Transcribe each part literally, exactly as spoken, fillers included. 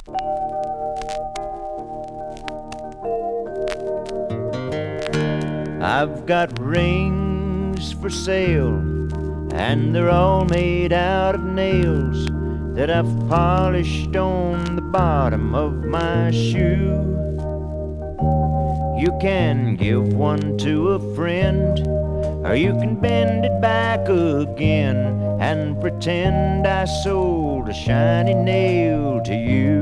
I've got rings for sale, and they're all made out of nails that I've polished on the bottom of my shoe. You can give one to a friend, or you can bend it back again and pretend I sold a shiny nail to you.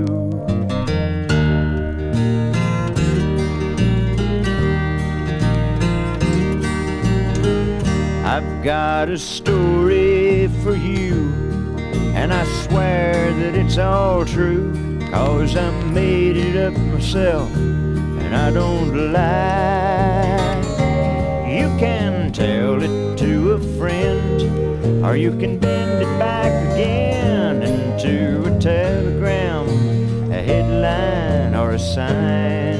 I've got a story for you, and I swear that it's all true, 'cause I made it up myself and I don't lie. You can tell it to a friend, or you can bend it back again into a telegram, a headline, or a sign.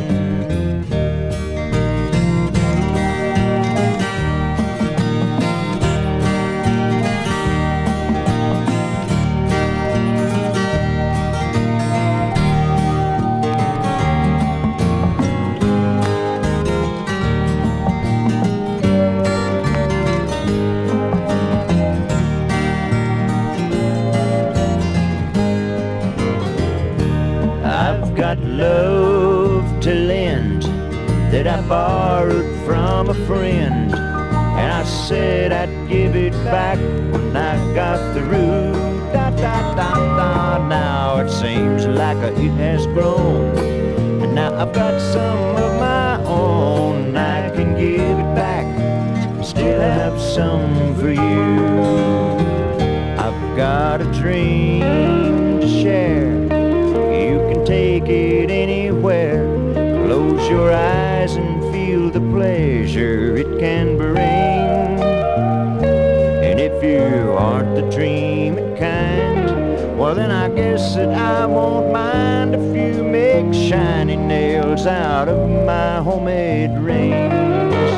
Got love to lend that I borrowed from a friend, and I said I'd give it back when I got through. Da, da, da, da. Now it seems like it has grown, and now I've got some of my own. I can give it back, still have some for you. I've got a dream to share, take it anywhere. Close your eyes and feel the pleasure it can bring. And if you aren't the dreaming kind, well then I guess that I won't mind if you make shiny nails out of my homemade rings.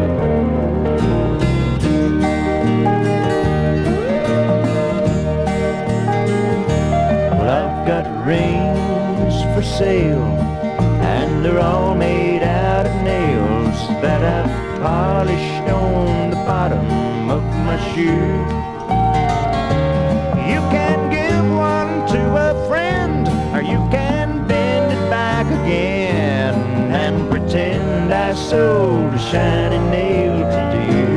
Well, I've got rings for sale, and they're all made out of nails that I've polished on the bottom of my shoe. You can give one to a friend, or you can bend it back again and pretend I sold a shiny nail to you.